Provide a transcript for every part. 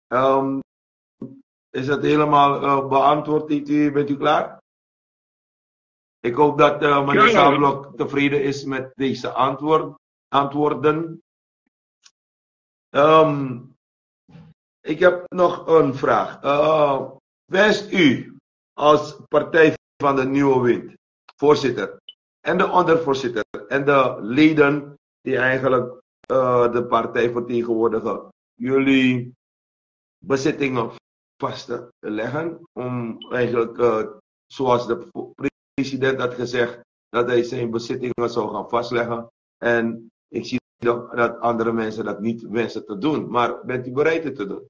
Um, is dat helemaal beantwoord? Bent u klaar? Ik hoop dat meneer Sablok tevreden is met deze antwoorden. Ik heb nog een vraag. Wenst u als partij van de Nieuwe Wind, voorzitter en de ondervoorzitter en de leden die eigenlijk de partij vertegenwoordigen, jullie bezittingen vast te leggen om eigenlijk, zoals de president had gezegd, dat hij zijn bezittingen zou gaan vastleggen. En ik zie dat andere mensen dat niet wensen te doen. Maar bent u bereid het te doen?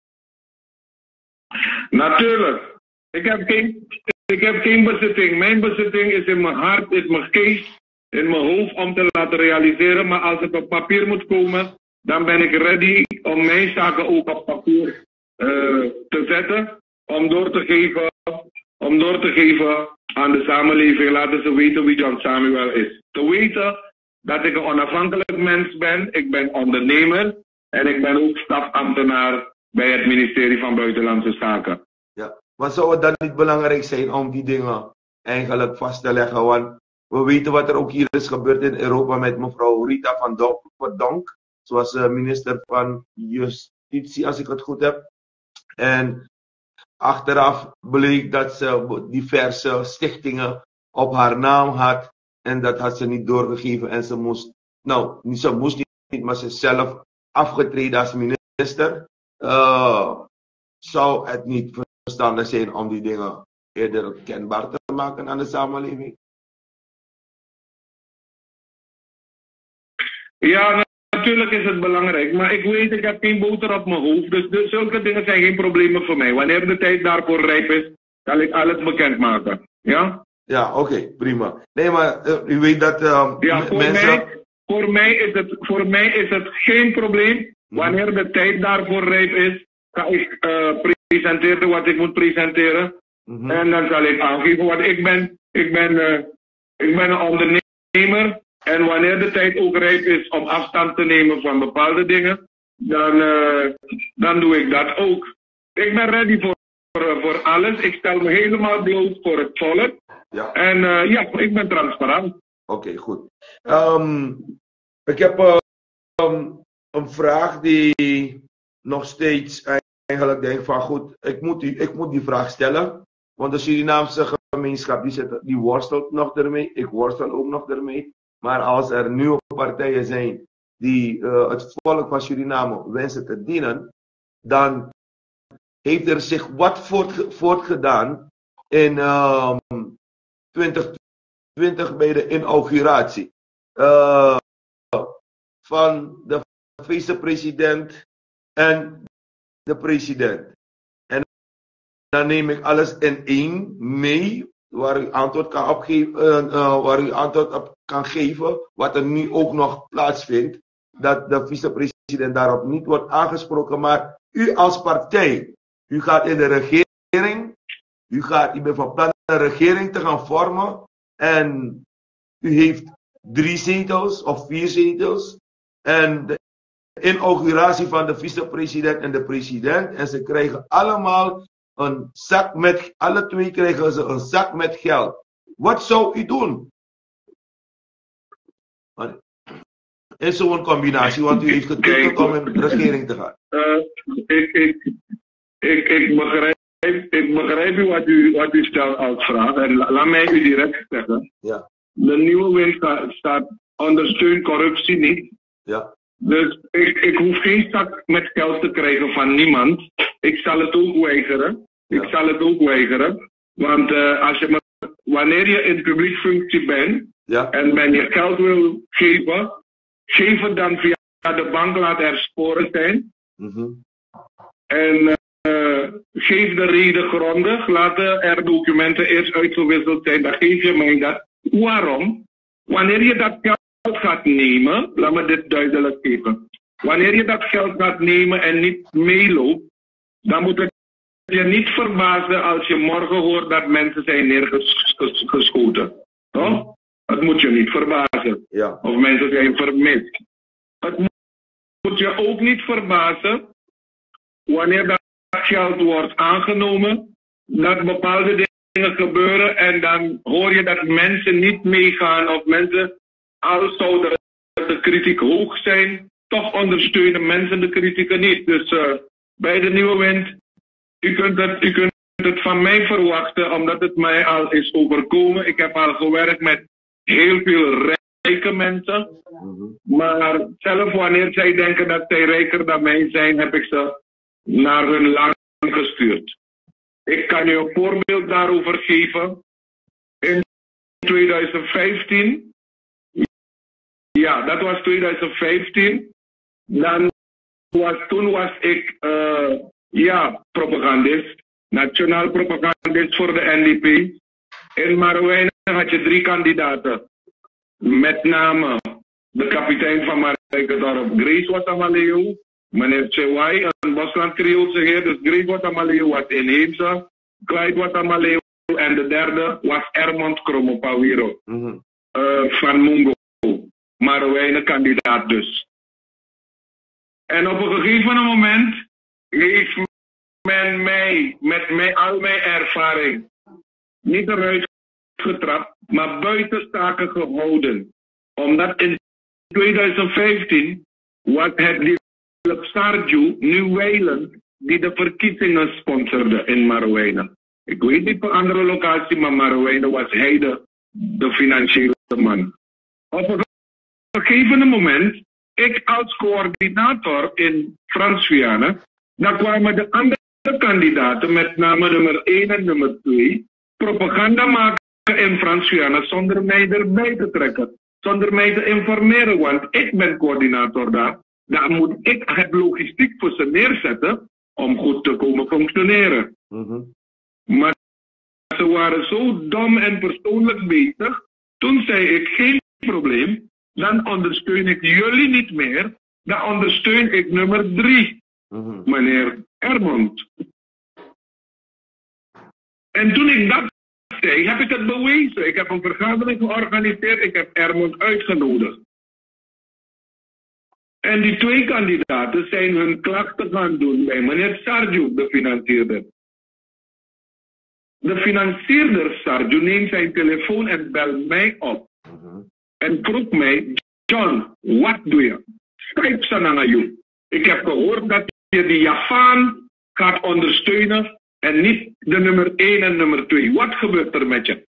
Natuurlijk. Ik heb geen bezitting. Mijn bezitting is in mijn hart, in mijn geest, in mijn hoofd om te laten realiseren. Maar als het op papier moet komen, dan ben ik ready om mijn zaken ook op papier te zetten. Om door te geven aan de samenleving. Laten ze weten wie John Samuel is. Te weten dat ik een onafhankelijk mens ben. Ik ben ondernemer. En ik ben ook stafambtenaar bij het ministerie van Buitenlandse Zaken. Ja, maar zou het dan niet belangrijk zijn om die dingen eigenlijk vast te leggen? Want we weten wat er ook hier is gebeurd in Europa met mevrouw Rita van Donk, zoals minister van Justitie, als ik het goed heb. En achteraf bleek dat ze diverse stichtingen op haar naam had. En dat had ze niet doorgegeven. En ze moest, maar ze is zelf afgetreden als minister. Zou het niet verstandig zijn om die dingen eerder kenbaar te maken aan de samenleving? Ja, natuurlijk is het belangrijk. Maar ik weet, ik heb geen boter op mijn hoofd. Dus zulke dingen zijn geen problemen voor mij. Wanneer de tijd daarvoor rijp is, zal ik alles bekendmaken. Ja? Ja, oké, prima. Nee, maar u weet dat voor mij is het geen probleem. Wanneer de tijd daarvoor rijp is, ga ik presenteren wat ik moet presenteren. En dan zal ik aangeven wat ik ben. Ik ben een ondernemer. En wanneer de tijd ook rijp is om afstand te nemen van bepaalde dingen, dan doe ik dat ook. Ik ben ready voor alles. Ik stel me helemaal bloot voor het volk. Ja. En ja, ik ben transparant. Oké, goed. Ik heb een vraag die nog steeds eigenlijk denk van goed, ik moet die vraag stellen. Want de Surinaamse gemeenschap die worstelt nog ermee. Ik worstel ook nog ermee. Maar als er nieuwe partijen zijn die het volk van Suriname wensen te dienen, dan heeft er zich wat voortgedaan in 2020 bij de inauguratie van de vicepresident en de president. En dan neem ik alles in één mee, waar u antwoord op kan geven, wat er nu ook nog plaatsvindt, dat de vicepresident daarop niet wordt aangesproken, maar u als partij, u gaat in de regering, u bent van plan een regering te gaan vormen en u heeft 3 zetels of 4 zetels en de inauguratie van de vicepresident en de president en ze krijgen allemaal een zak met, alle twee krijgen ze een zak met geld. Wat zou u doen? In zo'n combinatie, want u heeft getekend om in de regering te gaan. Ik begrijp wat u stelt als vraag. En laat mij u direct zeggen. Ja. De Nieuwe Wind staat ondersteunt corruptie niet. Ja. Dus ik hoef geen zak met geld te krijgen van niemand. Ik zal het ook weigeren. Ja. Ik zal het ook weigeren. Want wanneer je in publiek functie bent, ja, en men je geld wil geven, geef het dan via de bank, laat er sporen zijn. En geef de reden grondig, laten er documenten eerst uitgewisseld zijn, dan geef je mij dat. Waarom? Wanneer je dat geld gaat nemen, laat me dit duidelijk geven. Wanneer je dat geld gaat nemen en niet meeloopt, dan moet het je niet verbazen als je morgen hoort dat mensen zijn neergeschoten. Toch? Het moet je niet verbazen. Ja. Of mensen zijn vermist. Het moet je ook niet verbazen wanneer dat geld wordt aangenomen, dat bepaalde dingen gebeuren en dan hoor je dat mensen niet meegaan of mensen, al zou de kritiek hoog zijn, toch ondersteunen mensen de kritieken niet. Dus bij de nieuwe wind, u kunt het van mij verwachten, omdat het mij al is overkomen. Ik heb al gewerkt met heel veel rijke mensen. Maar zelf wanneer zij denken dat zij rijker dan mij zijn, heb ik ze naar hun land gestuurd. Ik kan u een voorbeeld daarover geven. In 2015, ja, dat was 2015. Toen was ik propagandist, nationaal propagandist voor de NDP. In Marowijnen had je 3 kandidaten. Met name de kapitein van Marijkendorp, Grace Watamaleu, meneer Chewai, een Bosland Creoolse heer. Dus Grace Watamaleu was inheemse, Clyde Watamaleu en de derde was Ermond Kromopawiro van Mungo. Marowijnen kandidaat dus. En op een gegeven moment heeft men mij, met al mijn ervaring, niet eruit getrapt, maar buitenstaken gehouden. Omdat in 2015 was het die Sarju, nu Weiland, die de verkiezingen sponsorde in Marowijnen. Ik weet niet op een andere locatie, maar Marowijnen was hij de financiële man. Op een gegeven moment, ik als coördinator in Frans-Vianen, dan kwamen de andere kandidaten, met name nummer 1 en nummer 2, propaganda maken in Frans-Vianen zonder mij erbij te trekken. Zonder mij te informeren, want ik ben coördinator daar. Dan moet ik het logistiek voor ze neerzetten om goed te komen functioneren. Maar ze waren zo dom en persoonlijk bezig. Toen zei ik, geen probleem, dan ondersteun ik jullie niet meer. Dan ondersteun ik nummer 3, meneer Ermond. En toen ik dat zei, heb ik het bewezen. Ik heb een vergadering georganiseerd, ik heb Ermond uitgenodigd. En die 2 kandidaten zijn hun klachten gaan doen bij meneer Sarju, de financierder. De financierder Sarju neemt zijn telefoon en belt mij op. En vroeg mij, John, wat doe je? Schrijf ze naar jou. Ik heb gehoord dat je die Javaan gaat ondersteunen en niet de nummer 1 en nummer 2. Wat gebeurt er met je?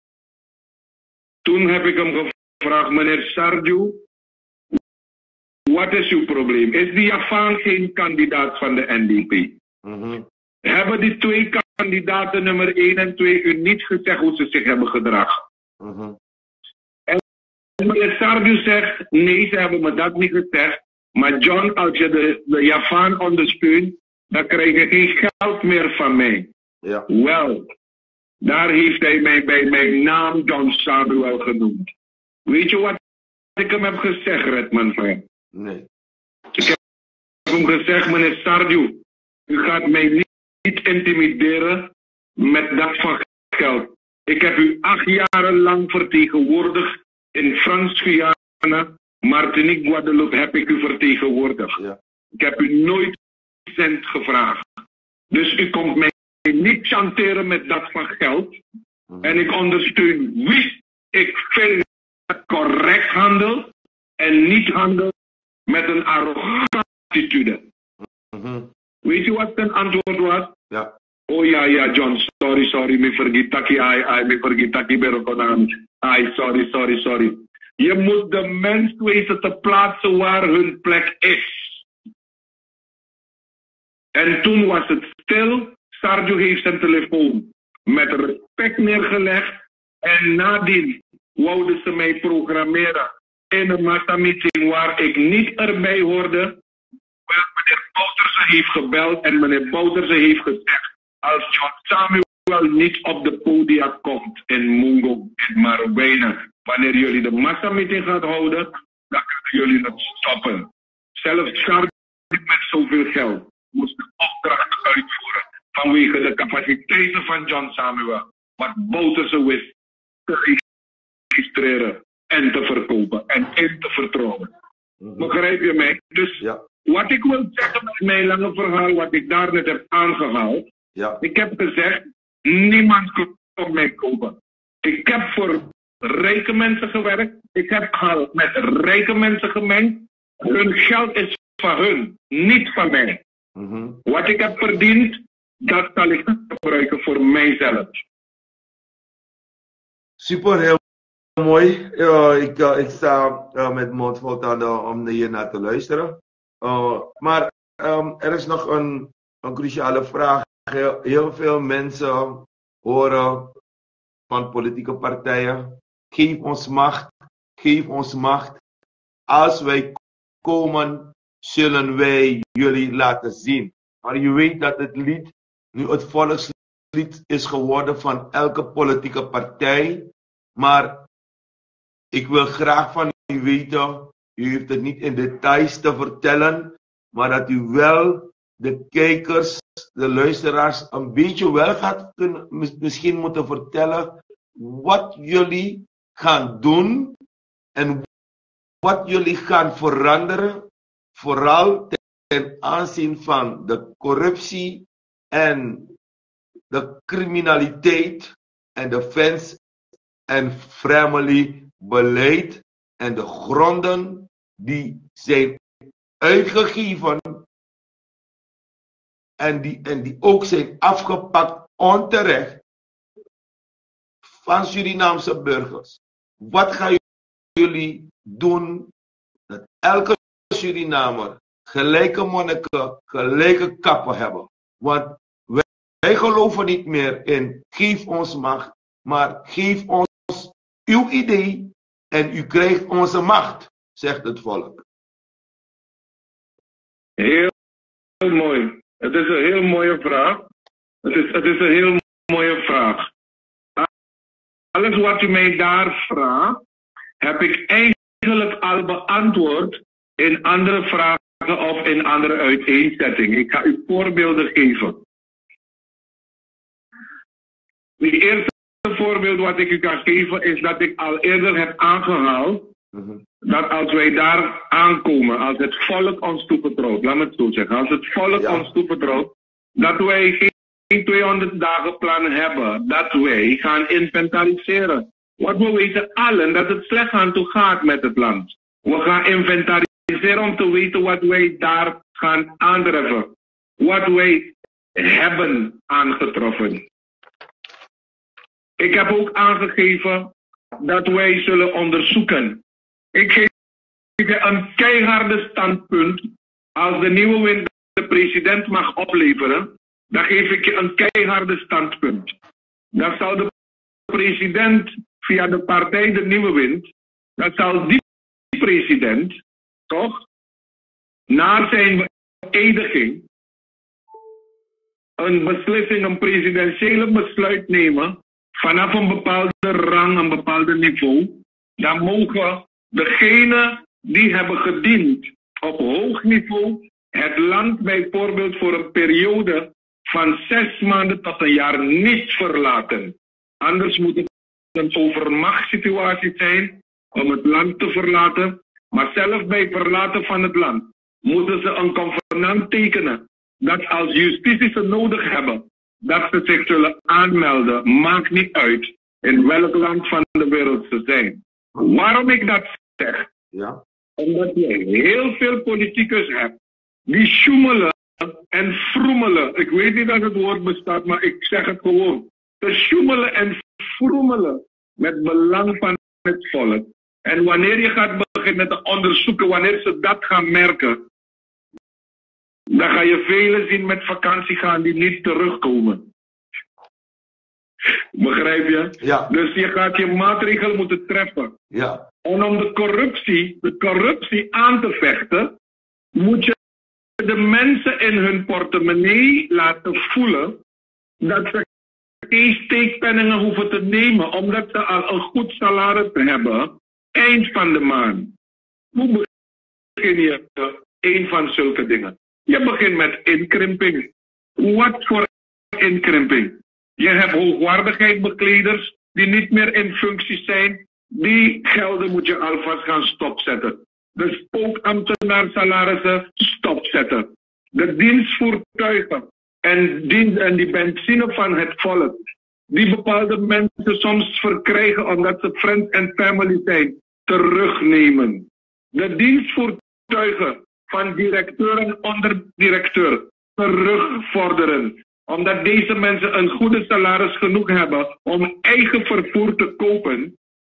Toen heb ik hem gevraagd, meneer Sarju, wat is uw probleem? Is die Javaan geen kandidaat van de NDP? Hebben die 2 kandidaten nummer 1 en 2 u niet gezegd hoe ze zich hebben gedragen? En meneer Sarju zegt, nee, ze hebben me dat niet gezegd. Maar John, als je de Javaan ondersteunt, dan krijg je geen geld meer van mij. Ja. Wel, daar heeft hij mij bij mijn naam John Samuel genoemd. Weet je wat ik hem heb gezegd, Redman? Nee. Ik heb hem gezegd, meneer Sarju, u gaat mij niet intimideren met dat van geld. Ik heb u 8 jaren lang vertegenwoordigd in Frans-Vianen, Martinique, Guadeloupe heb ik u vertegenwoordigd. Ja. Ik heb u nooit cent gevraagd. Dus u komt mij niet chanteren met dat van geld. En ik ondersteun wie ik vind correct handel en niet handel met een arrogante attitude. Weet je wat zijn antwoord was? Ja. Oh ja, John, sorry, me vergeet taki berokonaan. Sorry. Je moet de mens weten te plaatsen waar hun plek is. En toen was het stil. Sarju heeft zijn telefoon met respect neergelegd. En nadien wouden ze mij programmeren in een massameeting waar ik niet erbij hoorde. Wel, meneer Bouterse heeft gebeld en meneer Bouterse heeft gezegd, als John Samuel niet op de podia komt in Mungo, in Marowijnen, wanneer jullie de massameeting gaan houden, dan kunnen jullie het stoppen. Zelfs Sarju met zoveel geld moest de opdrachten uitvoeren vanwege de capaciteiten van John Samuel. Wat Bouterse wist te registreren en te verkopen en in te vertrouwen. Begrijp je mij? Dus wat ik wil zeggen met mijn lange verhaal, wat ik daar net heb aangehaald. Ja. Ik heb gezegd, niemand kan op mij kopen. Ik heb voor rijke mensen gewerkt. Ik heb met rijke mensen gemengd. Hun geld is van hun, niet van mij. Wat ik heb verdiend, dat zal ik gebruiken voor mijzelf. Super, heel mooi. Ik sta met mond vol tanden om hier naar te luisteren. Maar er is nog een cruciale vraag. Heel veel mensen horen van politieke partijen: geef ons macht, geef ons macht. Als wij komen, zullen wij jullie laten zien. Maar je weet dat het lied nu het volkslied is geworden van elke politieke partij. Maar ik wil graag van u weten, u heeft het niet in details te vertellen, maar dat u wel de kijkers, de luisteraars, een beetje wel gaat misschien moeten vertellen wat jullie gaan doen en wat jullie gaan veranderen, vooral ten aanzien van de corruptie en de criminaliteit en de fans en family beleid en de gronden die zijn uitgegeven en die ook zijn afgepakt onterecht van Surinaamse burgers. Wat gaan jullie doen dat elke Surinamer gelijke monniken, gelijke kappen hebben? Want wij geloven niet meer in geef ons macht, maar geef ons uw idee en u krijgt onze macht, zegt het volk. Heel mooi. Het is een heel mooie vraag. Het is een heel mooie vraag. Alles wat u mij daar vraagt, heb ik eigenlijk al beantwoord in andere vragen of in andere uiteenzettingen. Ik ga u voorbeelden geven. Het eerste voorbeeld wat ik u kan geven is dat ik al eerder heb aangehaald dat als wij daar aankomen, als het volk ons toevertrouwt, laat me het zo zeggen, als het volk ons toevertrouwt, dat wij geen 200 dagen plan hebben, dat wij gaan inventariseren. Want we weten allen dat het slecht aan toe gaat met het land. We gaan inventariseren om te weten wat wij daar gaan aantreffen. Wat wij hebben aangetroffen. Ik heb ook aangegeven dat wij zullen onderzoeken. Ik geef een keiharde standpunt. Als de nieuwe wind de president mag opleveren, dan geef ik je een keiharde standpunt. Dan zal de president via de partij de nieuwe wind, dan zal die president toch na zijn beëdiging een beslissing, een presidentiële besluit nemen vanaf een bepaalde rang, een bepaald niveau. Dan mogen degenen die hebben gediend op hoog niveau het land bijvoorbeeld voor een periode van 6 maanden tot een jaar niet verlaten. Anders moet het een overmachtssituatie zijn om het land te verlaten. Maar zelfs bij verlaten van het land moeten ze een convenant tekenen dat als justitie ze nodig hebben, dat ze zich zullen aanmelden. Maakt niet uit in welk land van de wereld ze zijn. Waarom ik dat zeg? Ja. Omdat je heel veel politicus hebt die sjoemelen en froemelen. Ik weet niet dat het woord bestaat, maar ik zeg het gewoon. Te sjoemelen en froemelen met belang van het volk. En wanneer je gaat beginnen te onderzoeken, wanneer ze dat gaan merken, dan ga je velen zien met vakantie gaan die niet terugkomen. Begrijp je? Ja. Dus je gaat je maatregel moeten treffen. Ja. En om de corruptie aan te vechten, moet je de mensen in hun portemonnee laten voelen dat ze geen steekpenningen hoeven te nemen, omdat ze al een goed salaris hebben eind van de maand. Hoe begin je een van zulke dingen? Je begint met inkrimping. Wat voor inkrimping? Je hebt hoogwaardigheidsbekleders die niet meer in functie zijn. Die gelden moet je alvast gaan stopzetten. Dus spookambtenaarsalarissen stopzetten. De dienstvoertuigen en die benzine van het volk, die bepaalde mensen soms verkrijgen omdat ze friends en family zijn, terugnemen. De dienstvoertuigen van directeur en onderdirecteur terugvorderen. Omdat deze mensen een goede salaris genoeg hebben om eigen vervoer te kopen.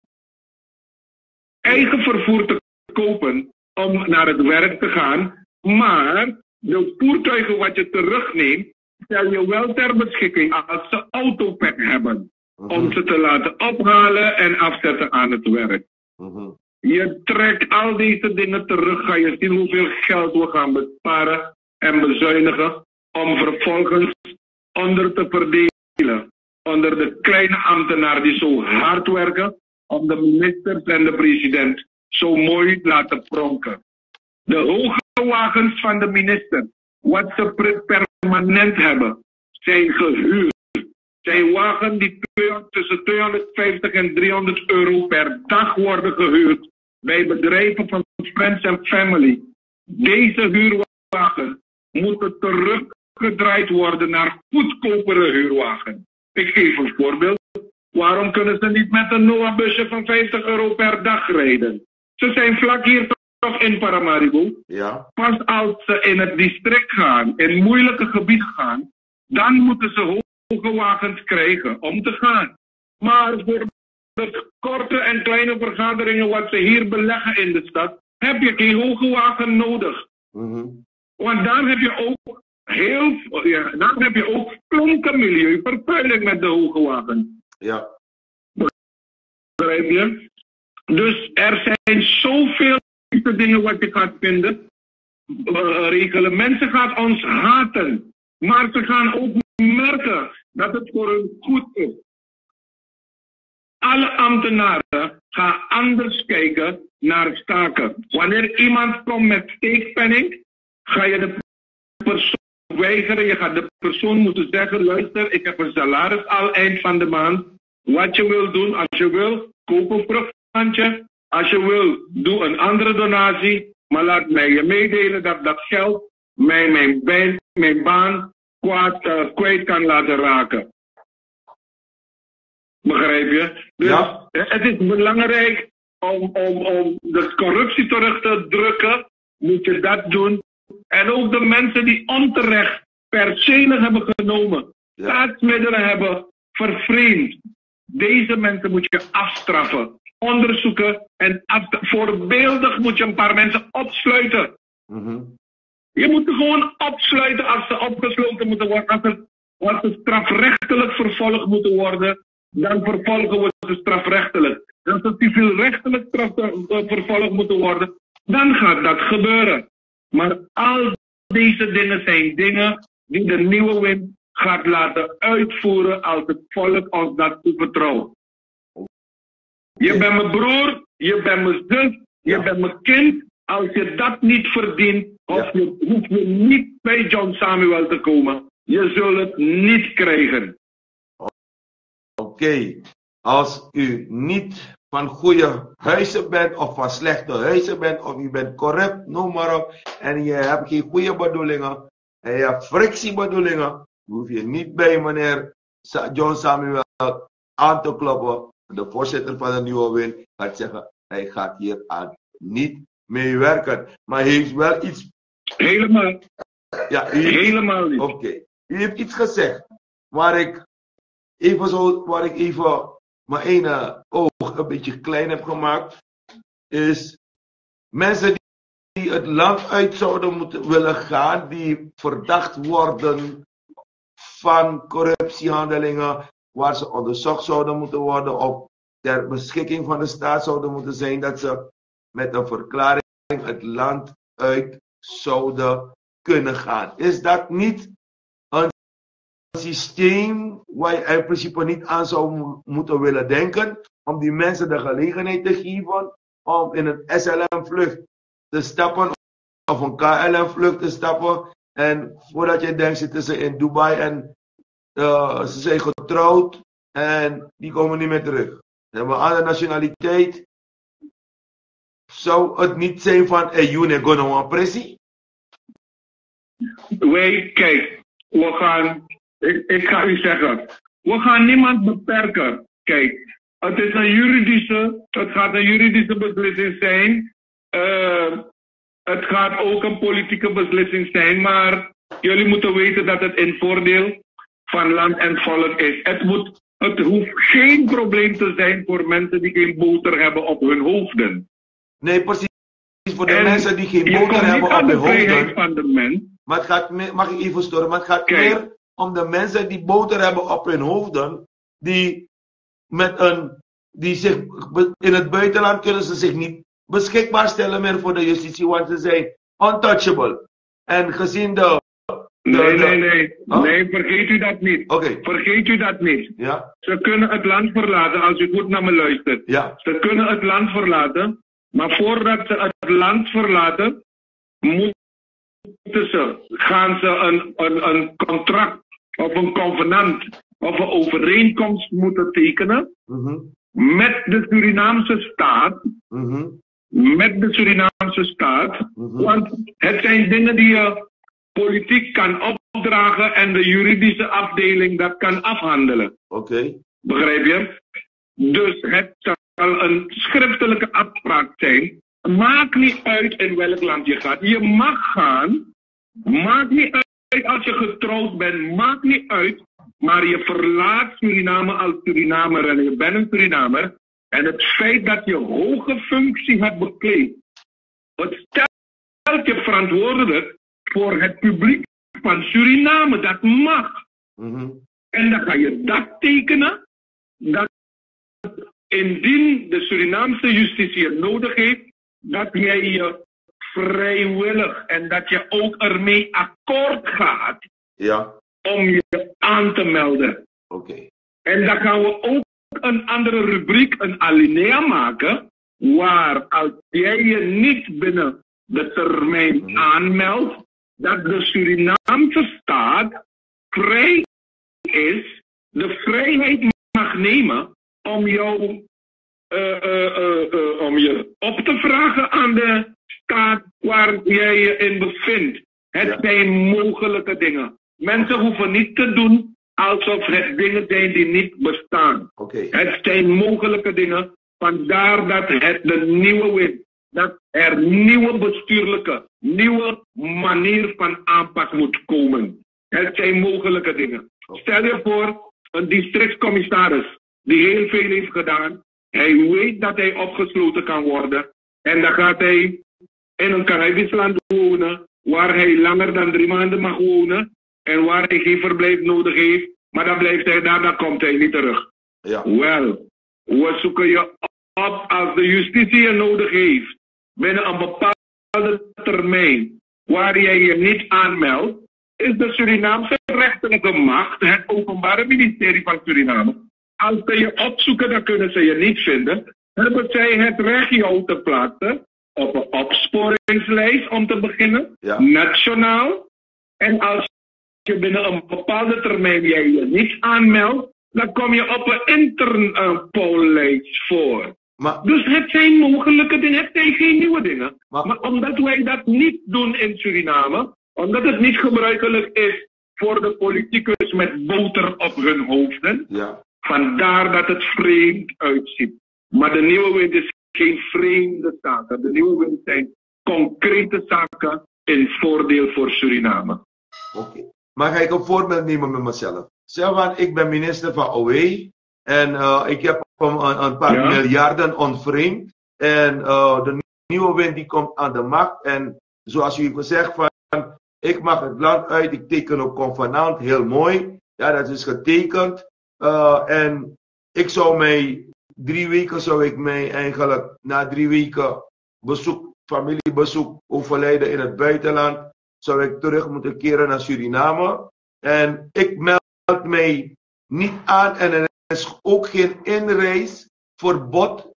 Eigen vervoer te kopen om naar het werk te gaan. Maar de voertuigen wat je terugneemt, stel je wel ter beschikking als ze autopack hebben. Om ze te laten ophalen en afzetten aan het werk. Je trekt al deze dingen terug, ga je zien hoeveel geld we gaan besparen en bezuinigen. Om vervolgens onder te verdelen. Onder de kleine ambtenaren die zo hard werken. Om de ministers en de president zo mooi laten pronken. De hoge wagens van de minister, wat ze permanent hebben, zijn gehuurd. Zijn wagen die tussen 250 en 300 euro per dag worden gehuurd bij bedrijven van Friends and Family. Deze huurwagen moeten teruggedraaid worden naar goedkopere huurwagen. Ik geef een voorbeeld. Waarom kunnen ze niet met een Noah-busje van 50 euro per dag rijden? Ze zijn vlak hier toch in Paramaribo. Ja. Pas als ze in het district gaan, in moeilijke gebieden gaan, dan moeten ze hoge wagens krijgen om te gaan. Maar voor de korte en kleine vergaderingen wat ze hier beleggen in de stad, heb je geen hoge wagen nodig. Want dan heb je ook dan heb je ook flonke milieuvervuiling met de hoge wagen. Ja. Begrijp je? Dus er zijn zoveel dingen wat je gaat vinden. Regelen. Mensen gaan ons haten. Maar ze gaan ook merken dat het voor hun goed is. Alle ambtenaren gaan anders kijken naar staken. Wanneer iemand komt met steekpenning, ga je de persoon weigeren. Je gaat de persoon moeten zeggen, luister, ik heb een salaris al eind van de maand. Wat je wil doen, als je wil, koop een vruchtplantje. Als je wil, doe een andere donatie. Maar laat mij je meedelen dat dat geld mijn baan kwijt kan laten raken. Begrijp je? Dus ja. Het is belangrijk om de corruptie terug te drukken. Moet je dat doen. En ook de mensen die onterecht percelen hebben genomen. Staatsmiddelen hebben vervreemd. Deze mensen moet je afstraffen. Onderzoeken en voorbeeldig moet je een paar mensen opsluiten. Je moet ze gewoon opsluiten als ze opgesloten moeten worden. Als ze strafrechtelijk vervolgd moeten worden, dan vervolgen we ze strafrechtelijk. Als ze civielrechtelijk vervolgd moeten worden, dan gaat dat gebeuren. Maar al deze dingen zijn dingen die de nieuwe wind gaat laten uitvoeren als het volk ons dat toevertrouwt. Je bent mijn broer, je bent mijn zus, je bent mijn kind. Als je dat niet verdient, hoef je niet bij John Samuel te komen. Je zult het niet krijgen. Oké. Als u niet van goede huizen bent of van slechte huizen bent of u bent corrupt, noem maar op, en je hebt geen goede bedoelingen en je hebt frictiebedoelingen, hoef je niet bij meneer John Samuel aan te kloppen. De voorzitter van de Nieuwe Wind gaat zeggen, hij gaat hier aan niet mee werken. Maar hij heeft wel iets... Helemaal. Ja, helemaal niet. Oké. U heeft iets gezegd waar ik even mijn ene oog een beetje klein heb gemaakt. Is mensen die het land uit zouden willen gaan, die verdacht worden van corruptiehandelingen, waar ze onderzocht zouden moeten worden of ter beschikking van de staat zouden moeten zijn, dat ze met een verklaring het land uit zouden kunnen gaan. Is dat niet een systeem waar je in principe niet aan zou moeten willen denken, om die mensen de gelegenheid te geven om in een SLM-vlucht te stappen of een KLM-vlucht te stappen, en voordat je denkt zitten ze in Dubai en ze zijn getrouwd en die komen niet meer terug. Ze hebben een andere nationaliteit Zou het niet zijn van June Gono pressie? Kijk, ik ga u zeggen, we gaan niemand beperken. Kijk, het gaat een juridische beslissing zijn. Het gaat ook een politieke beslissing zijn, maar jullie moeten weten dat het in voordeel van land en volk is. Het hoeft geen probleem te zijn voor mensen die geen boter hebben op hun hoofden. Nee, precies. Voor de mensen die geen boter hebben op hun hoofden. Van de mens. Maar het gaat meer, mag ik even storen, maar het gaat meer om de mensen die boter hebben op hun hoofden, die zich in het buitenland kunnen ze zich niet beschikbaar stellen meer voor de justitie, want ze zijn untouchable. En gezien Nee, vergeet u dat niet. Okay. Vergeet u dat niet. Ja? Ze kunnen het land verlaten, als u goed naar me luistert. Ja. Ze kunnen het land verlaten, maar voordat ze het land verlaten, gaan ze een contract of een convenant of een overeenkomst moeten tekenen met de Surinaamse staat. Met de Surinaamse staat. Want het zijn dingen die je politiek kan opdragen en de juridische afdeling dat kan afhandelen. Oké. Begrijp je? Dus het zal een schriftelijke afspraak zijn. Maakt niet uit in welk land je gaat. Je mag gaan. Maakt niet uit als je getrouwd bent. Maakt niet uit. Maar je verlaat Suriname als Surinamer en je bent een Surinamer. En het feit dat je hoge functie hebt bekleed, het stelt je verantwoordelijk voor het publiek van Suriname. Dat mag. En dan ga je dat tekenen, dat indien de Surinaamse justitie het nodig heeft, dat jij je vrijwillig en dat je ook ermee akkoord gaat om je aan te melden. Oké. En dan gaan we ook een andere rubriek, een alinea maken, waar als jij je niet binnen de termijn aanmeldt, dat de Surinaamse staat vrij is, de vrijheid mag nemen om jou om je op te vragen aan de staat waar jij je in bevindt. Het zijn mogelijke dingen. Mensen hoeven niet te doen alsof het dingen zijn die niet bestaan. Het zijn mogelijke dingen. Vandaar dat het de nieuwe wet, dat er nieuwe bestuurlijke, nieuwe manier van aanpak moet komen. Het zijn mogelijke dingen. Stel je voor een districtscommissaris die heel veel heeft gedaan. Hij weet dat hij opgesloten kan worden. En dan gaat hij in een Caribisch land wonen, waar hij langer dan 3 maanden mag wonen. En waar hij geen verblijf nodig heeft. Maar dan blijft hij daar, dan komt hij niet terug. Wel, we zoeken je op als de justitie je nodig heeft. Binnen een bepaalde termijn, waar jij je niet aanmeldt, is de Surinaamse rechterlijke macht, het Openbare Ministerie van Suriname. Als ze je opzoeken, dan kunnen ze je niet vinden. Hebben zij het recht jou te plaatsen op een opsporingslijst om te beginnen, nationaal. En als je binnen een bepaalde termijn jij je niet aanmeldt, dan kom je op een Interpol-lijst voor. Dus het zijn mogelijke dingen, het zijn geen nieuwe dingen. Maar omdat wij dat niet doen in Suriname, omdat het niet gebruikelijk is voor de politicus met boter op hun hoofden, vandaar dat het vreemd uitziet. Maar de nieuwe wet is geen vreemde zaken. De nieuwe wet zijn concrete zaken in voordeel voor Suriname. Mag ik een voorbeeld nemen met mezelf? Zeg maar, ik ben minister van OE en ik heb een paar miljarden ontvreemd. En de nieuwe wet die komt aan de macht. En zoals u gezegd van, ik mag het land uit, ik teken op convenant, heel mooi. Ja, dat is getekend. En ik zou mij 3 weken, zou ik mij eigenlijk na 3 weken familiebezoek overlijden in het buitenland, zou ik terug moeten keren naar Suriname. En ik meld mij niet aan en er is ook geen inreisverbod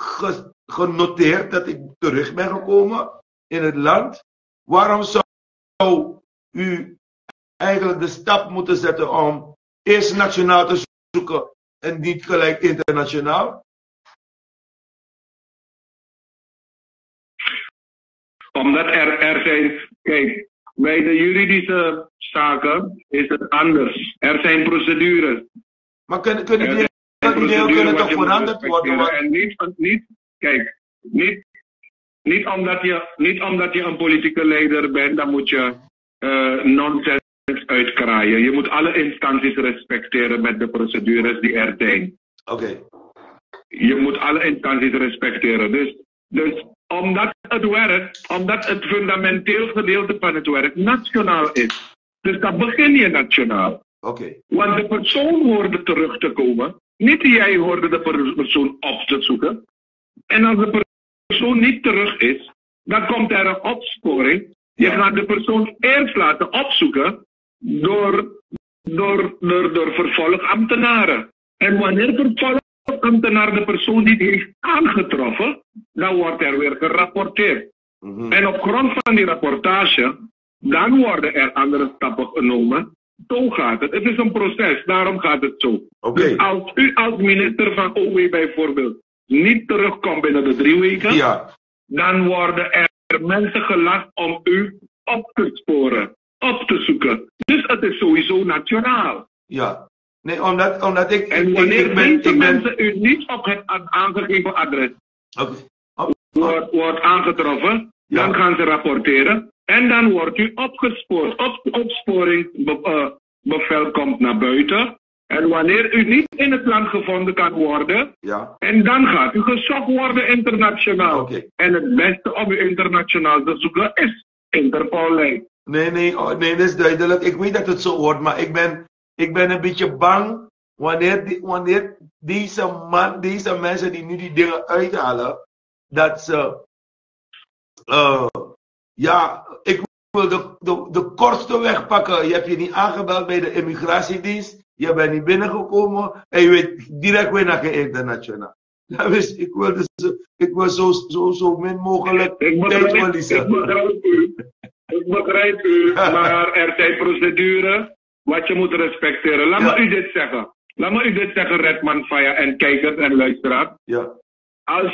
genoteerd dat ik terug ben gekomen in het land. Waarom zou u eigenlijk de stap moeten zetten om eerst nationaal te zoeken en niet gelijk internationaal? Omdat er zijn, kijk, bij de juridische zaken is het anders. Er zijn procedures. Maar kunnen die kunnen toch veranderd worden? En niet omdat je een politieke leider bent, dan moet je nonsens uitkraaien. Je moet alle instanties respecteren met de procedures die er zijn. Oké. Je moet alle instanties respecteren. Dus omdat het werk, omdat het fundamenteel gedeelte van het werk nationaal is. Dus dan begin je nationaal. Oké. Want de persoon hoorde terug te komen. Niet jij hoorde de persoon op te zoeken. En als de persoon niet terug is, dan komt er een opsporing. Je gaat de persoon eerst laten opzoeken door vervolgambtenaren. En wanneer vervolgambtenaar de persoon niet heeft aangetroffen, dan wordt er weer gerapporteerd. En op grond van die rapportage, dan worden er andere stappen genomen. Zo gaat het. Het is een proces, daarom gaat het zo. Dus als u als minister van OW bijvoorbeeld niet terugkomt binnen de 3 weken, dan worden er mensen gelast om u op te sporen, op te zoeken. Dus het is sowieso nationaal. Ja. Nee, omdat ik... En wanneer deze mensen u niet op het aangegeven adres wordt aangetroffen, dan gaan ze rapporteren. En dan wordt u opgespoord. Opsporingsbevel komt naar buiten. En wanneer u niet in het land gevonden kan worden, en dan gaat u gezocht worden internationaal. En het beste om u internationaal te zoeken is Interpol. Nee, dat is duidelijk. Ik weet dat het zo wordt, maar ik ben een beetje bang wanneer deze mensen die nu die dingen uithalen, dat ze, ik wil de kortste weg pakken. Je hebt je niet aangebeld bij de immigratiedienst, je bent niet binnengekomen en je weet direct weer naar internationaal. Dus ik wil zo min mogelijk tijd verliezen. Ik begrijp u, maar er zijn procedures wat je moet respecteren. Laat me u dit zeggen. Laat me u dit zeggen, Redman Faya en kijkers en luisteraars. Als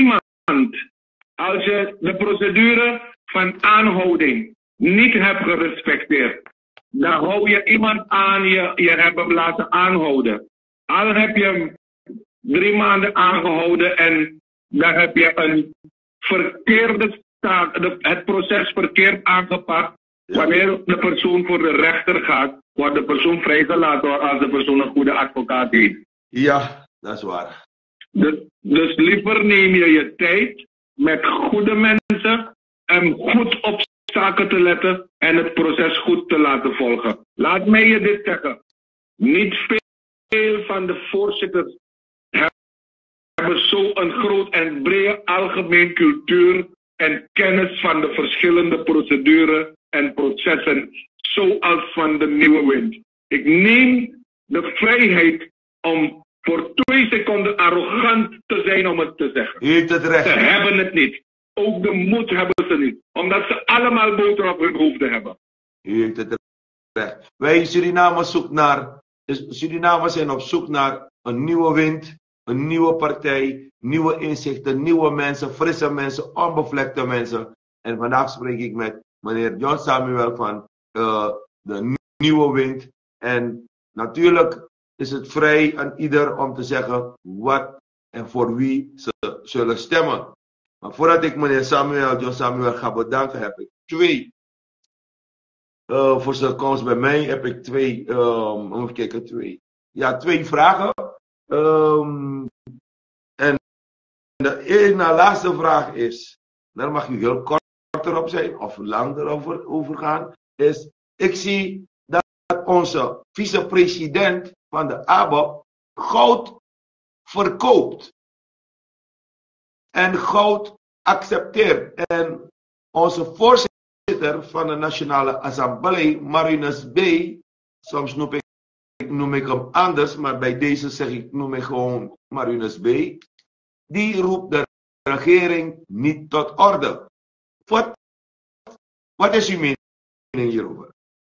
je de procedure van aanhouding niet hebt gerespecteerd, dan hou je iemand aan, je hebt hem laten aanhouden. Al heb je hem 3 maanden aangehouden en dan heb je een verkeerde staat, het proces verkeerd aangepakt. Wanneer de persoon voor de rechter gaat, wordt de persoon vrijgelaten als de persoon een goede advocaat heeft. Ja, dat is waar. Dus liever neem je je tijd met goede mensen en goed op zaken te letten en het proces goed te laten volgen. Laat mij je dit zeggen. Niet veel van de voorzitters hebben zo'n groot en breed algemeen cultuur en kennis van de verschillende procedures en processen, zoals van de nieuwe wind. Ik neem de vrijheid om voor 2 seconden arrogant te zijn om het te zeggen. U heeft het recht. Ze hebben het niet. Ook de moed hebben ze niet. Omdat ze allemaal boter op hun hoofden hebben. U heeft het recht. Wij Surinamers zijn op zoek naar een nieuwe wind, een nieuwe partij, nieuwe inzichten, nieuwe mensen, frisse mensen, onbevlekte mensen. En vandaag spreek ik met meneer John Samuel van de nieuwe wind. En natuurlijk is het vrij aan ieder om te zeggen wat en voor wie ze zullen stemmen. Maar voordat ik meneer John Samuel ga bedanken, heb ik 2. Voor zijn komst bij mij heb ik 2, even kijken, 2. Ja, 2 vragen. En de ene laatste vraag is, daar mag u heel kort erop zijn of lang erover gaan, is, ik zie dat onze vicepresident van de ABO goud verkoopt. En goud accepteert. En onze voorzitter van de Nationale Assemblée, Marinus B., soms noem ik hem anders, maar bij deze noem ik gewoon Marinus B., die roept de regering niet tot orde. Wat is uw mening hierover?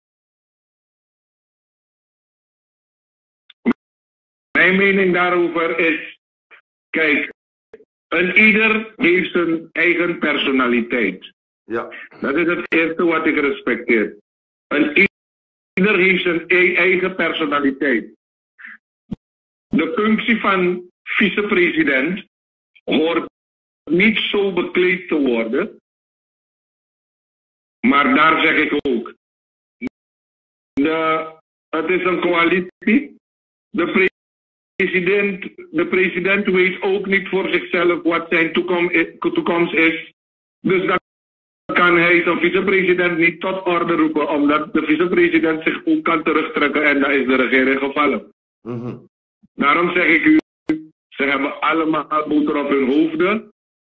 Mijn mening daarover is, kijk, een ieder heeft zijn eigen personaliteit. Ja. Dat is het eerste wat ik respecteer. En ieder heeft zijn eigen personaliteit. De functie van vicepresident hoort niet zo bekleed te worden. Maar daar zeg ik ook. Het is een coalitie. De president weet ook niet voor zichzelf wat zijn toekomst is. Dus dan kan hij zijn vicepresident niet tot orde roepen, omdat de vicepresident zich ook kan terugtrekken en dan is de regering gevallen. Daarom zeg ik u, ze hebben allemaal boter op hun hoofden.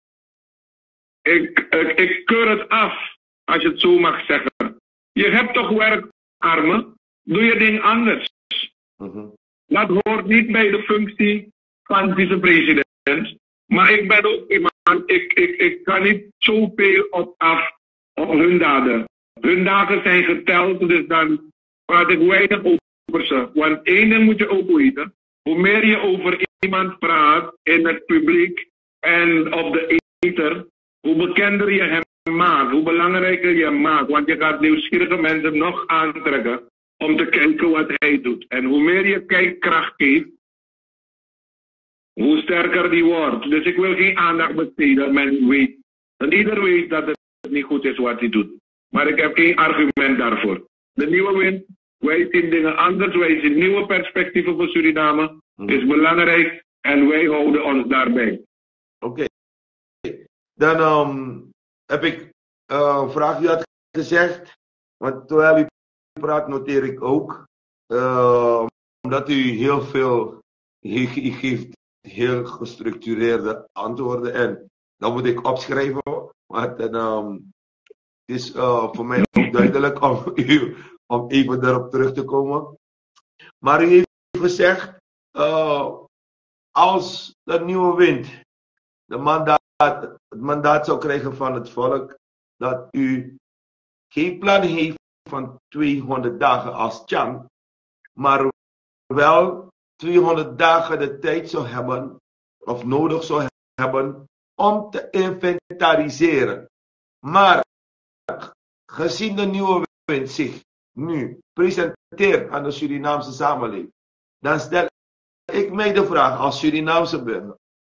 Ik keur het af, als je het zo mag zeggen. Je hebt toch werk, arme? Doe je ding anders. Dat hoort niet bij de functie van vicepresident. Maar ik ben ook iemand, ik kan niet zoveel op af op hun daden. Hun dagen zijn geteld, dus dan praat ik weinig over ze. Want één ding moet je ook weten. Hoe meer je over iemand praat in het publiek en op de ether, hoe bekender je hem maakt, hoe belangrijker je hem maakt. Want je gaat nieuwsgierige mensen nog aantrekken om te kijken wat hij doet. En hoe meer je kijkkracht geeft, hoe sterker die wordt. Dus ik wil geen aandacht besteden. Men weet, en ieder weet dat het niet goed is wat hij doet. Maar ik heb geen argument daarvoor. De nieuwe wind, wij zien dingen anders, wij zien nieuwe perspectieven voor Suriname. Is belangrijk en wij houden ons daarbij. Oké. Dan heb ik een vraag die had gezegd. Want terwijl u praat noteer ik ook. Omdat u heel veel, u geeft heel gestructureerde antwoorden. En dat moet ik opschrijven. Want het is voor mij ook duidelijk om even daarop terug te komen. Maar u heeft gezegd, als de nieuwe wind het mandaat zou krijgen van het volk, dat u geen plan heeft van 200 dagen als Chang, maar wel 200 dagen de tijd zou hebben, of nodig zou hebben, om te inventariseren. Maar gezien de nieuwe wind zich nu presenteert aan de Surinaamse samenleving, dan stel ik mij de vraag als Surinaamse burger,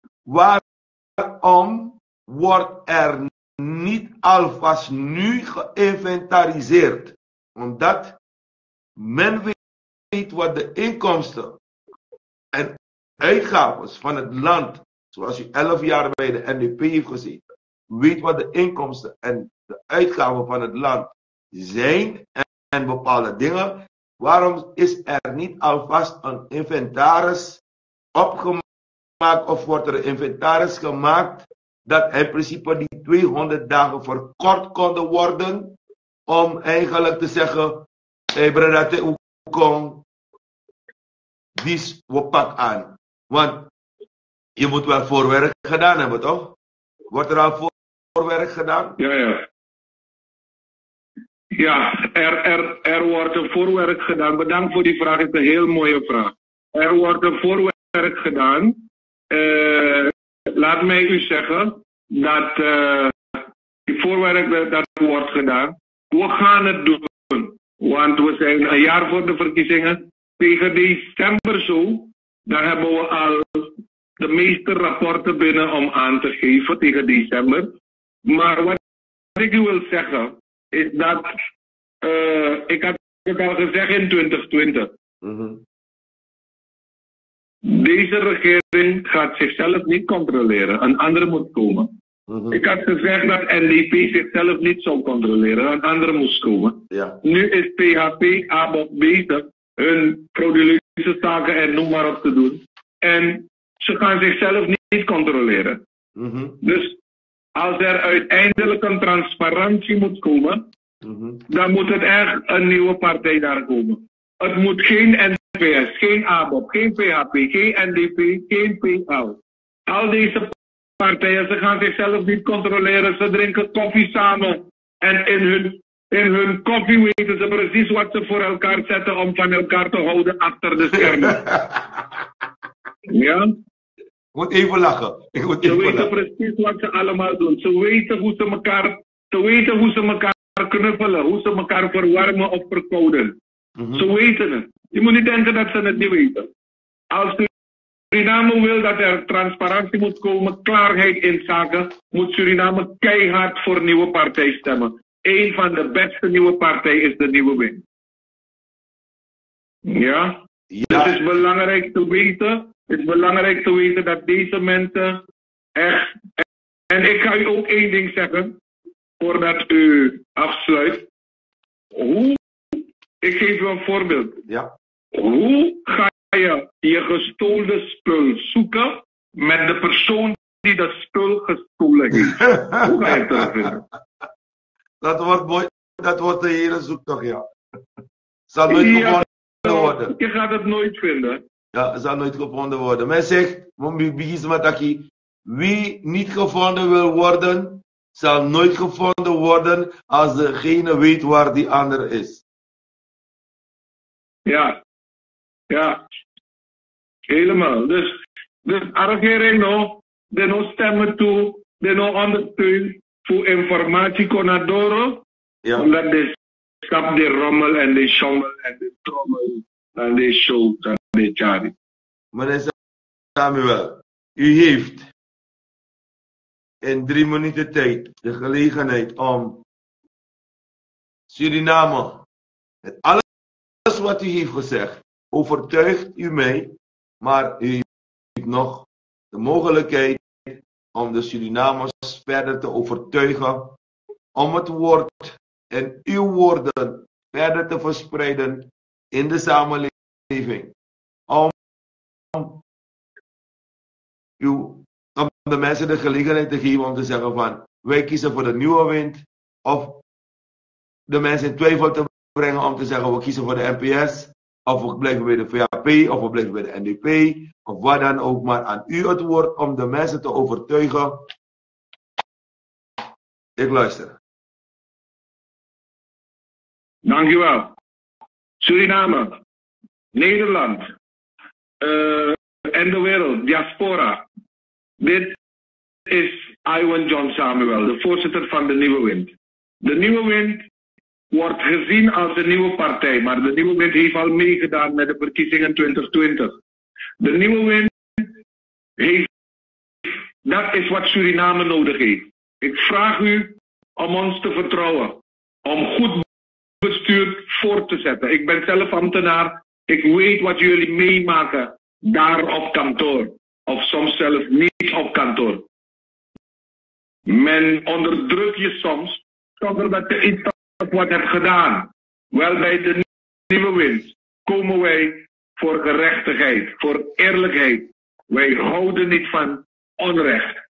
waarom wordt er niet alvast nu geïnventariseerd? Omdat men weet wat de inkomsten en uitgaven van het land, zoals u 11 jaar bij de NDP heeft gezeten, weet wat de inkomsten en de uitgaven van het land zijn en bepaalde dingen. Waarom is er niet alvast een inventaris opgemaakt of wordt er een inventaris gemaakt dat in principe die 200 dagen verkort konden worden om eigenlijk te zeggen, hey brada, hoe kom die we pak aan? Want je moet wel voorwerk gedaan hebben, toch? Wordt er al voorwerk gedaan? Ja. Ja, er wordt een voorwerk gedaan. Bedankt voor die vraag, het is een heel mooie vraag. Er wordt een voorwerk gedaan. Laat mij u zeggen dat die voorwerk dat wordt gedaan. We gaan het doen. Want we zijn een jaar voor de verkiezingen. Tegen december zo, dan hebben we al de meeste rapporten binnen om aan te geven tegen december. Maar wat ik u wil zeggen, is dat, ik had het al gezegd in 2020. Deze regering gaat zichzelf niet controleren, een andere moet komen. Ik had gezegd dat NDP zichzelf niet zou controleren, een andere moest komen. Ja. Nu is PHP, ABOP bezig hun frauduleuze zaken en noem maar op te doen. En ze gaan zichzelf niet controleren. Dus als er uiteindelijk een transparantie moet komen, dan moet het echt een nieuwe partij daar komen. Het moet geen NPS, geen ABOP, geen PHP, geen NDP, geen PL. Al deze partijen, ze gaan zichzelf niet controleren. Ze drinken koffie samen. En in hun koffie weten ze precies wat ze voor elkaar zetten om van elkaar te houden achter de schermen. Ja? Ik moet even lachen. Ze weten precies wat ze allemaal doen. Ze weten hoe ze elkaar Ze weten hoe ze elkaar knuffelen, hoe ze elkaar verwarmen of verkouden. Ze weten het. Je moet niet denken dat ze het niet weten. Als Suriname wil dat er transparantie moet komen, klaarheid in zaken, moet Suriname keihard voor een nieuwe partij stemmen. Een van de beste nieuwe partijen is de Nieuwe Wind. Ja? Dus het is belangrijk te weten. Het is belangrijk te weten dat deze mensen echt. En ik ga u ook één ding zeggen, voordat u afsluit. Ik geef u een voorbeeld. Ja. Hoe ga je gestolen spul zoeken met de persoon die dat spul gestolen heeft? Hoe ga je het terugvinden? Dat wordt de hele zoektocht, ja. Zal nooit gevonden worden. Je gaat het nooit vinden. Ja, zal nooit gevonden worden. Men zegt, wie niet gevonden wil worden, zal nooit gevonden worden als degene weet waar die ander is. Ja. Ja. Helemaal. Dus regering de stemmen toe, de ondersteun voor informatie konadoro. Ja. Omdat de schap de rommel en de schommel en de trommel en de show en de chari. Meneer Samuel, u heeft in 3 minuten tijd de gelegenheid om Suriname, met alles wat u heeft gezegd, overtuigt u mij, maar u heeft nog de mogelijkheid om de Surinamers verder te overtuigen om het woord en uw woorden verder te verspreiden in de samenleving. Om de mensen de gelegenheid te geven om te zeggen van wij kiezen voor de Nieuwe Wind, of de mensen in twijfel te brengen om te zeggen we kiezen voor de NPS, of we blijven bij de VAP, of we blijven bij de NDP, of wat dan ook, maar aan u het woord om de mensen te overtuigen. Ik luister. Dankjewel. Suriname, Nederland en de wereld, diaspora. Dit is Iwan John Samuel, de voorzitter van de Nieuwe Wind. De Nieuwe Wind wordt gezien als een nieuwe partij, maar de Nieuwe Wind heeft al meegedaan met de verkiezingen 2020. De Nieuwe Wind heeft, dat is wat Suriname nodig heeft. Ik vraag u om ons te vertrouwen, om goed bestuur voor te zetten. Ik ben zelf ambtenaar, ik weet wat jullie meemaken daar op kantoor, of soms zelfs niet op kantoor. Men onderdrukt je soms, zonder dat je iets of wat hebt gedaan. Wel, bij de Nieuwe Wind komen wij voor gerechtigheid, voor eerlijkheid. Wij houden niet van onrecht.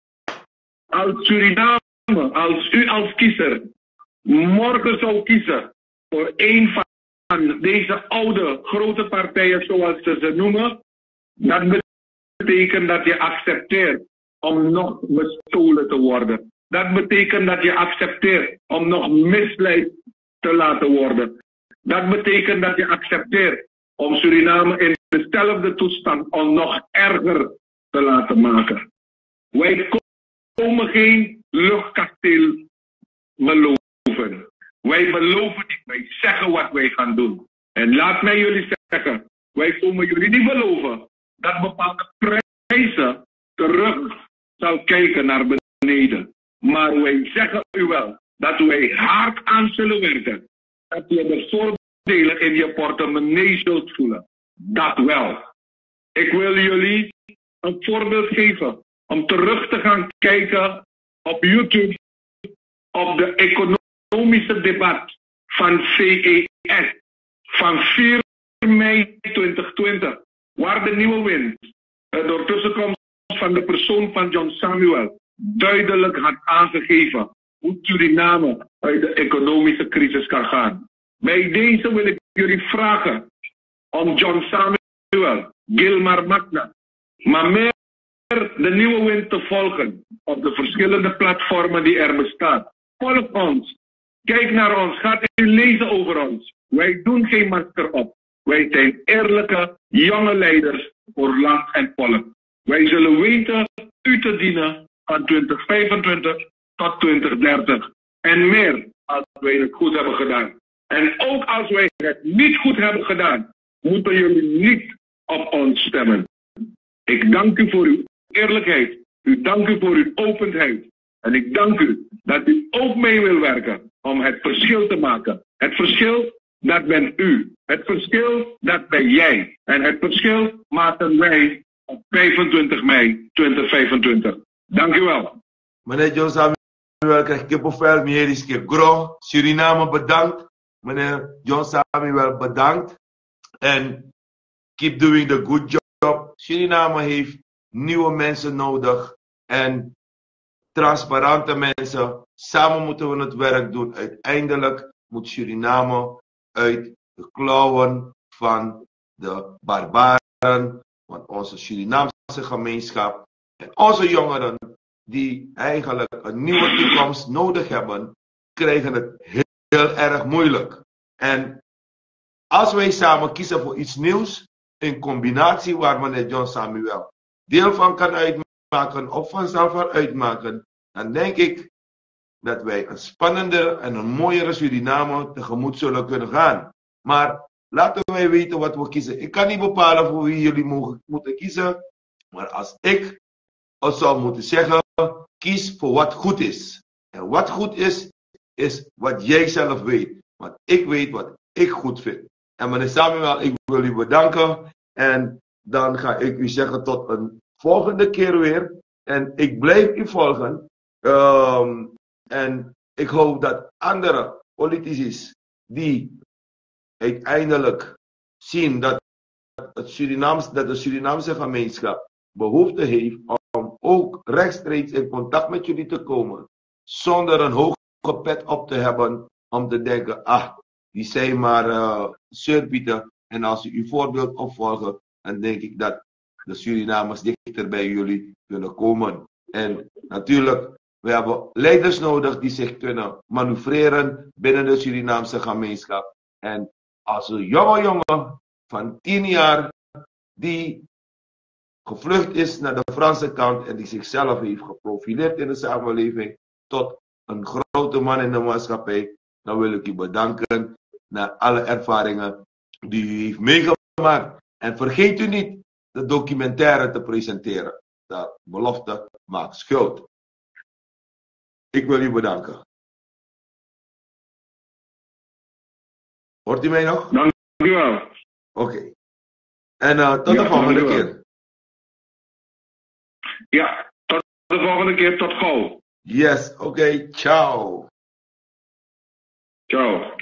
Als Suriname, als u als kiezer morgen zou kiezen voor een van deze oude grote partijen zoals ze noemen, dat betekent dat je accepteert om nog bestolen te worden. Dat betekent dat je accepteert om nog misleid te laten worden. Dat betekent dat je accepteert om Suriname in dezelfde toestand om nog erger te laten maken. Wij komen geen luchtkasteel beloven. Wij beloven niet, wij zeggen wat wij gaan doen. En laat mij jullie zeggen, wij komen jullie niet beloven dat bepaalde prijzen terug zal kijken naar beneden. Maar wij zeggen u wel dat wij hard aan zullen werken. Dat je de voordelen in je portemonnee zult voelen. Dat wel. Ik wil jullie een voorbeeld geven om terug te gaan kijken op YouTube op de economische debat van CES van 4 mei 2020. Waar de Nieuwe Wind door tussenkomst van de persoon van John Samuel duidelijk had aangegeven hoe Suriname uit de economische crisis kan gaan. Bij deze wil ik jullie vragen om John Samuel, Gilmar Magna, maar meer de Nieuwe Wind te volgen op de verschillende platformen die er bestaan. Volg ons, kijk naar ons, ga lezen over ons. Wij doen geen masker op. Wij zijn eerlijke, jonge leiders voor land en volk. Wij zullen weten u te dienen van 2025 tot 2030. En meer als wij het goed hebben gedaan. En ook als wij het niet goed hebben gedaan, moeten jullie niet op ons stemmen. Ik dank u voor uw eerlijkheid. Ik dank u voor uw openheid. En ik dank u dat u ook mee wil werken om het verschil te maken. Het verschil, dat bent u. Het verschil, dat ben jij. En het verschil maken wij op 25 mei 2025. Dank u wel. Meneer John Samuel krijgt kippenvel, meer is gro. Suriname bedankt. Meneer John Samuel bedankt. En keep doing the good job. Suriname heeft nieuwe mensen nodig. En transparante mensen. Samen moeten we het werk doen. Uiteindelijk moet Suriname uit de klauwen van de barbaren, van onze Surinaamse gemeenschap en onze jongeren die eigenlijk een nieuwe toekomst nodig hebben, krijgen het heel erg moeilijk. En als wij samen kiezen voor iets nieuws, in combinatie waar meneer John Samuel deel van kan uitmaken of vanzelf uitmaken, dan denk ik dat wij een spannendere en een mooiere Suriname tegemoet zullen kunnen gaan. Maar laten wij weten wat we kiezen. Ik kan niet bepalen voor wie jullie moeten kiezen. Maar als ik het zou moeten zeggen, kies voor wat goed is. En wat goed is, is wat jij zelf weet. Want ik weet wat ik goed vind. En meneer Samuel, ik wil u bedanken. En dan ga ik u zeggen tot een volgende keer weer. En ik blijf u volgen. En ik hoop dat andere politici die uiteindelijk zien dat de Surinaamse gemeenschap behoefte heeft om ook rechtstreeks in contact met jullie te komen, zonder een hoge pet op te hebben, om te denken, die zijn maar surpieten. En als u uw voorbeeld opvolgen, dan denk ik dat de Surinamers dichter bij jullie kunnen komen. En natuurlijk, we hebben leiders nodig die zich kunnen manoeuvreren binnen de Surinaamse gemeenschap. En als een jonge jongen van 10 jaar die gevlucht is naar de Franse kant en die zichzelf heeft geprofileerd in de samenleving tot een grote man in de maatschappij, dan wil ik u bedanken naar alle ervaringen die u heeft meegemaakt. En vergeet u niet de documentaire te presenteren. De belofte maakt schuld. Ik wil u bedanken. Hoort u mij nog? Dank u wel. Oké. En tot de volgende keer. Ja, tot de volgende keer. Tot gauw. Yes, oké. Ciao. Ciao.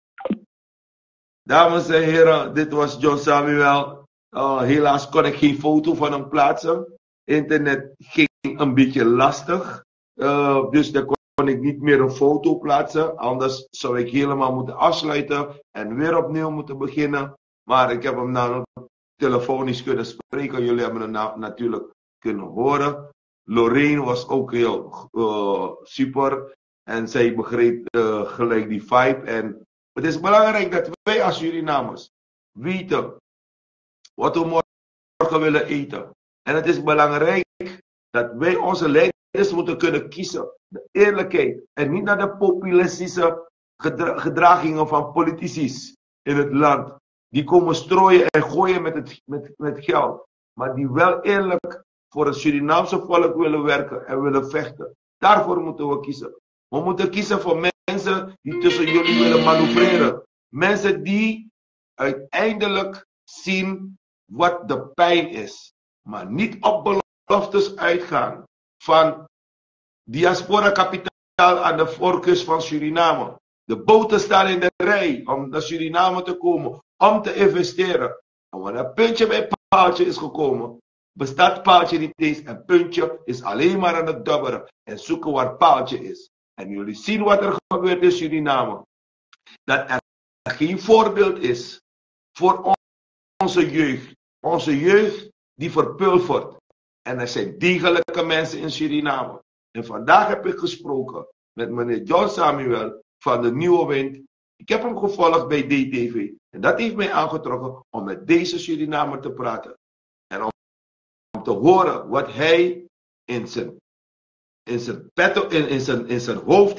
Dames en heren, dit was John Samuel. Helaas kon ik geen foto van hem plaatsen. Internet ging een beetje lastig. Dus daar kon ik niet meer een foto plaatsen. Anders zou ik helemaal moeten afsluiten en weer opnieuw moeten beginnen. Maar ik heb hem nou telefonisch kunnen spreken. Jullie hebben hem natuurlijk kunnen horen. Lorraine was ook heel super. En zij begreep gelijk die vibe. En het is belangrijk dat wij als Surinamers weten wat we morgen willen eten. En het is belangrijk dat wij onze leiders moeten kunnen kiezen. De eerlijkheid. En niet naar de populistische gedragingen van politici in het land. Die komen strooien en gooien met geld. Maar die wel eerlijk voor het Surinaamse volk willen werken en willen vechten. Daarvoor moeten we kiezen. We moeten kiezen voor mensen die tussen jullie willen manoeuvreren. Mensen die uiteindelijk zien wat de pijn is. Maar niet op beloftes uitgaan van diaspora kapitaal aan de voorkust van Suriname. De boten staan in de rij om naar Suriname te komen, om te investeren. En wanneer een puntje bij paaltje is gekomen, bestaat paaltje niet eens en puntje is alleen maar aan het dobberen en zoeken waar paaltje is. En jullie zien wat er gebeurt in Suriname. Dat er geen voorbeeld is voor onze jeugd. Onze jeugd die verpulvert. En er zijn degelijke mensen in Suriname. En vandaag heb ik gesproken met meneer John Samuel van de Nieuwe Wind. Ik heb hem gevolgd bij DTV. En dat heeft mij aangetrokken om met deze Surinamer te praten. En om te horen wat hij in zijn hoofd heeft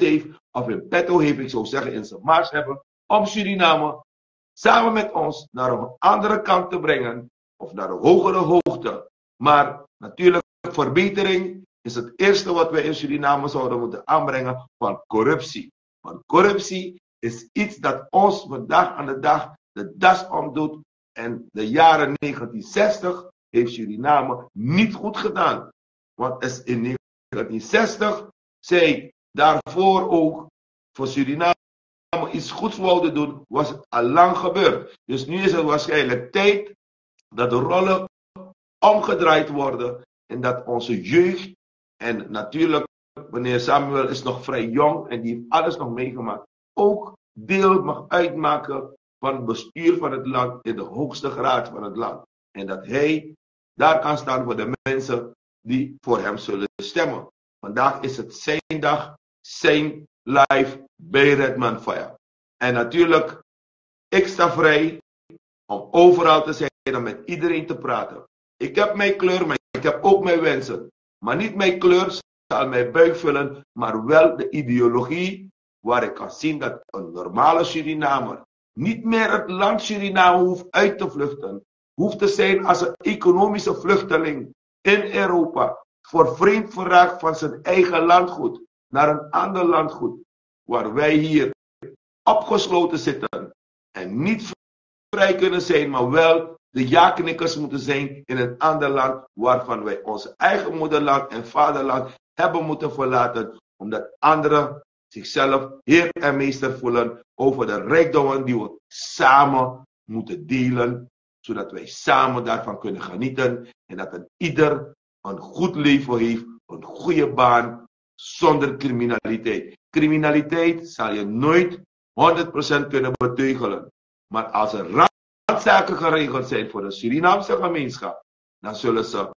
of in petto heeft, ik zou zeggen in zijn mars hebben, om Suriname samen met ons naar een andere kant te brengen, of naar een hogere hoogte. Maar natuurlijk, verbetering is het eerste wat wij in Suriname zouden moeten aanbrengen van corruptie. Want corruptie is iets dat ons vandaag aan de dag de das omdoet. En de jaren 1960 heeft Suriname niet goed gedaan. Want in 1960 zij daarvoor ook voor Suriname iets goeds wouden doen, was het al lang gebeurd. Dus nu is het waarschijnlijk tijd dat de rollen omgedraaid worden en dat onze jeugd, en natuurlijk meneer Samuel is nog vrij jong en die heeft alles nog meegemaakt, ook deel mag uitmaken van het bestuur van het land in de hoogste graad van het land. En dat hij daar kan staan voor de mensen die voor hem zullen stemmen. Vandaag is het zijn dag, zijn live bij Redman Fire. En natuurlijk, ik sta vrij om overal te zijn en met iedereen te praten. Ik heb mijn kleur, maar ik heb ook mijn wensen. Maar niet mijn kleur zal mijn buik vullen, maar wel de ideologie waar ik kan zien dat een normale Surinamer niet meer het land Suriname hoeft uit te vluchten. Hoeft te zijn als een economische vluchteling in Europa. Voor vreemd verraak van zijn eigen landgoed naar een ander landgoed. Waar wij hier opgesloten zitten en niet vrij kunnen zijn, maar wel de ja-knikkers moeten zijn in een ander land waarvan wij onze eigen moederland en vaderland hebben moeten verlaten, omdat anderen zichzelf heer en meester voelen over de rijkdommen die we samen moeten delen, zodat wij samen daarvan kunnen genieten en dat een ieder een goed leven heeft, een goede baan, zonder criminaliteit. Criminaliteit zal je nooit 100% kunnen beteugelen. Maar als er randzaken geregeld zijn voor de Surinaamse gemeenschap, dan zullen ze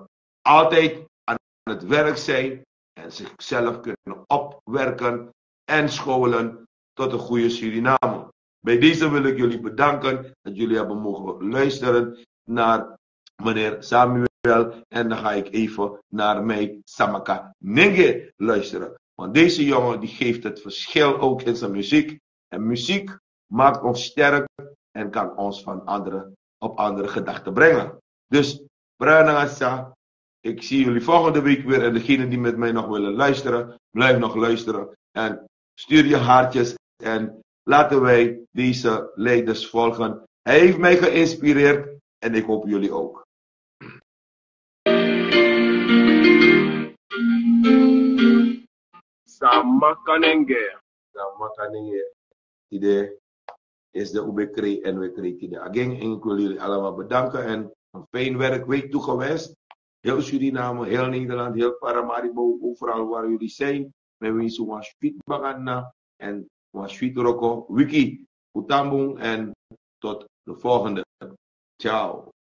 altijd aan het werk zijn en zichzelf kunnen opwerken en scholen tot een goede Suriname. Bij deze wil ik jullie bedanken dat jullie hebben mogen luisteren naar meneer Samuel. En dan ga ik even naar mijn Samaka Nenge luisteren. Want deze jongen die geeft het verschil ook in zijn muziek. En muziek maakt ons sterk en kan ons van op andere gedachten brengen. Dus, Branagasa, ik zie jullie volgende week weer. En degenen die met mij nog willen luisteren, blijf nog luisteren. En stuur je hartjes en laten wij deze leiders volgen. Hij heeft mij geïnspireerd en ik hoop jullie ook. Samakanenge. Idee is de UBCRE en we kregen again. En ik wil jullie allemaal bedanken en een fijn werkweek toegewenst. Heel Suriname, heel Nederland, heel Paramaribo, overal waar jullie zijn. We wensen een sweet bagana en een sweet roko. Wiki, Utambung en tot de volgende. Ciao.